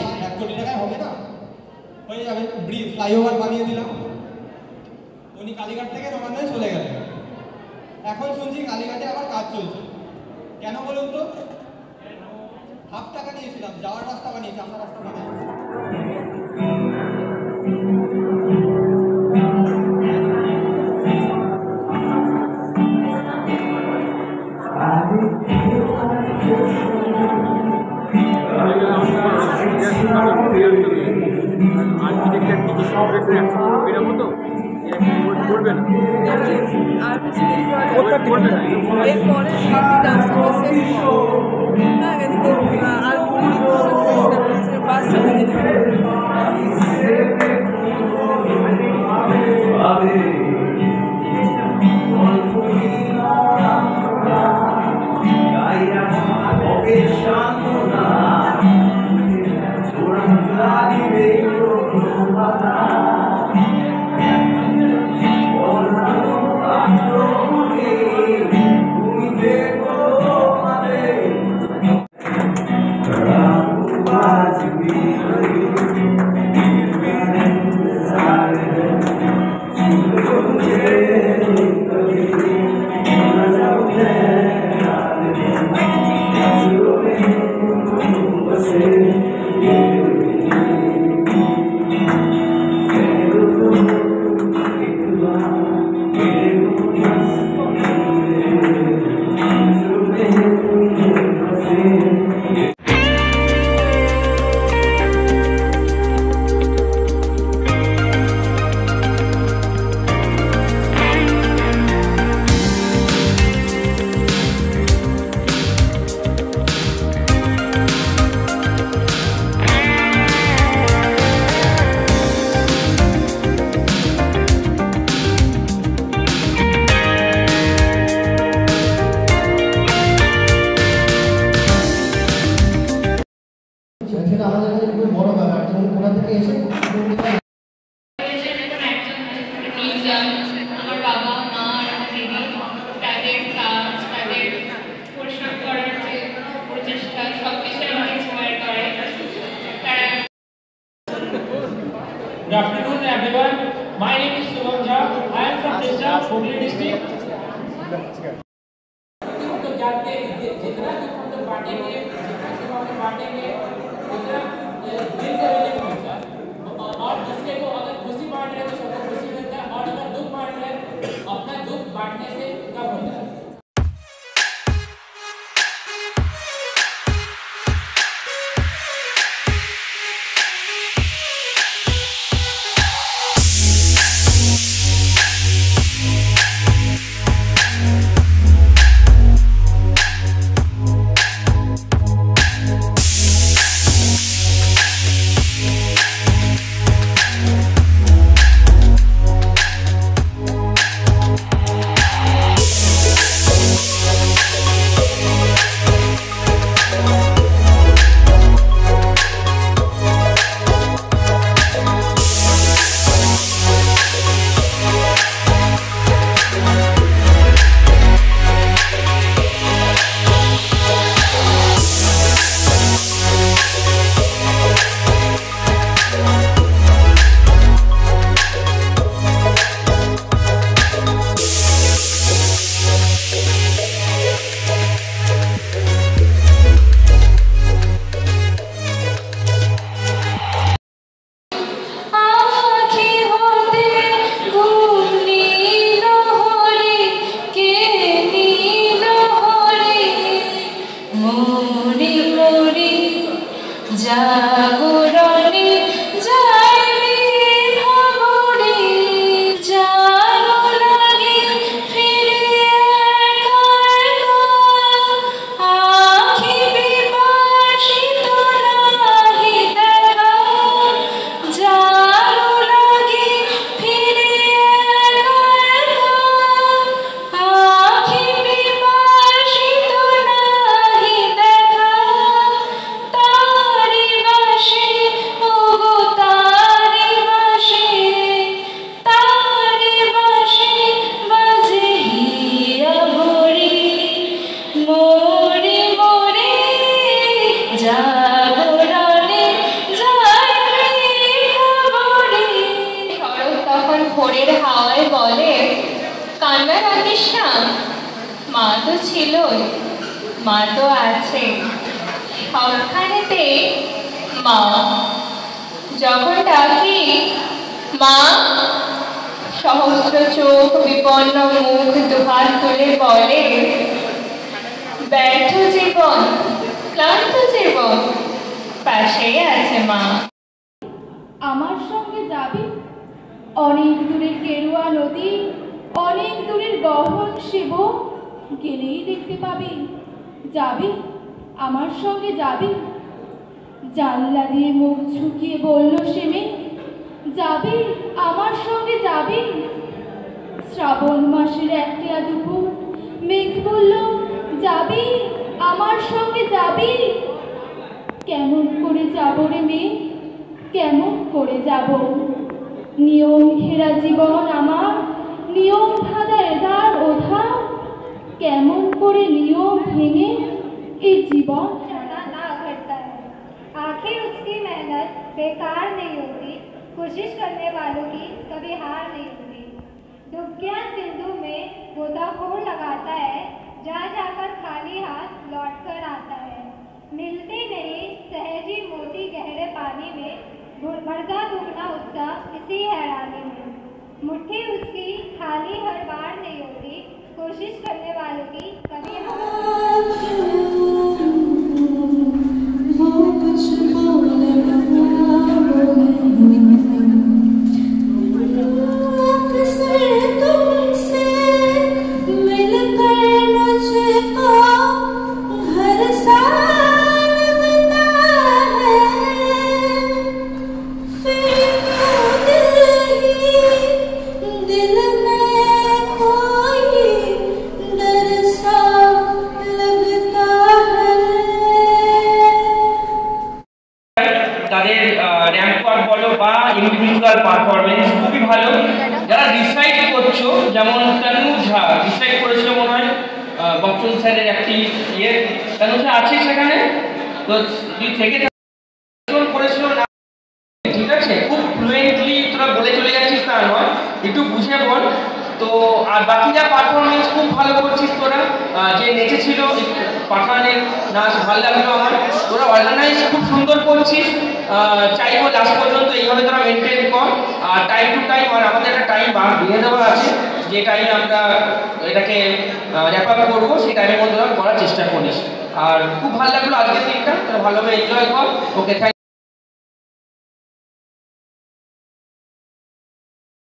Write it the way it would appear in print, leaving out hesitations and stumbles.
1 কোটি টাকায় হবে না, হয়ে যাবে, ফ্লাইওভার বানিয়ে দিলাম। উনি কালীঘাট থেকে নবান্নে চলে গেলেন। এখন শুনছি কালীঘাটে আবার কাজ চলছে। কেন বলুন তো? হাফ টাকা নিয়েছিলাম, যাওয়ার রাস্তা বানিয়েছি, আসার রাস্তা বানিয়েছি। Good afternoon, everyone. My name is Subham Jha. I am from Desra, Hooghly district. तो जानते हैं जितना हम लोग बांटेंगे, जितना सेवा में बांटेंगे, उतना दिल से रिलीफ मिलता है। और दूसरे को अगर खुशी बांट रहे हैं तो सबको खुशी मिलता है, और अगर दुख बांट रहे हैं, अपना दुख बांटने से कम होता है। মা তো ছিলই, মা তো আছে সবখানেতে। মা যখন ডাকি মা, সহস্র চোখ বিপন্ন মুখ দুহাত তুলে বলে, ব্যর্থ জীবন, ক্লান্ত জীবন, পাশেই আছে মা। আমার সঙ্গে যাবি? অনেক দূরের গেরুয়া নদী, অনেক দূরের গহন শিব, গেলেই দেখতে পাবি। যাবি? আমার সঙ্গে যাবি? জানলা দিয়ে মুখ ঝুঁকিয়ে বলল সে মেয়ে, যাবি? আমার সঙ্গে যাবি? শ্রাবণ মাসের একলা দুপুর, মেঘ বলল, যাবি? আমার সঙ্গে যাবি? কেমন করে যাব রে মেয়ে, কেমন করে যাব? নিয়ম ঘেরা জীবন আমার, নিয়ম ভাদা এদার ওধা, কেমন করে নিয়ম ভেঙে এই জীবন ना घटता है। आखिर उसकी मेहनत बेकार नहीं होती, कोशिश करने वालों की कभी हार नहीं होती। डुबकियां सिंधु में गोताखोर लगाता है, जा जाकर खाली हाथ लौट कर आता है। मिलते नहीं सहजी मोती गहरे पानी में, बढ़ता दुगना उत्साह इसी हैरानी में। मुट्ठी उसकी खाली हर बार नहीं होती, कोशिश करने वालों की कभी हार नहीं होती। তাদের র্যাম্প ওয়াক বলো বা ইন্ডিভিজুয়াল পারফরমেন্স খুবই ভালো। যারা ডিসাইড করছো, যেমন তনু ঝা ডিসাইড করেছিল মনে হয় বক্সন স্যারের একটি ইয়ে, তনু ঝা আছে সেখানে, তো তুই থেকে করেছিল না, ঠিক আছে? খুব ফ্লুয়েন্টলি তোরা বলে চলে যাচ্ছিস তা নয়, একটু বুঝে বল। তো আর বাকি যা পারফরমেন্স খুব ভালো করছিস তোরা, যে নেচেছিল পাঠানের নাচ ভালো লাগলো আমার, তোরা অর্গানাইজ খুব সুন্দর করছিস। চাইবো লাস্ট পর্যন্ত এইভাবে তোরা মেনটেন কর, আর টাইম টু টাইম, আর আমাদের একটা টাইম বেঁধে দেওয়া আছে, যে টাইমে আমরা এটাকে র্যাপ আপ করবো, সেই টাইমের মধ্যে তোরা করার চেষ্টা করিস। আর খুব ভালো লাগলো আজকের দিনটা, তোরা ভালোভাবে এনজয় কর। ওকে, থ্যাংক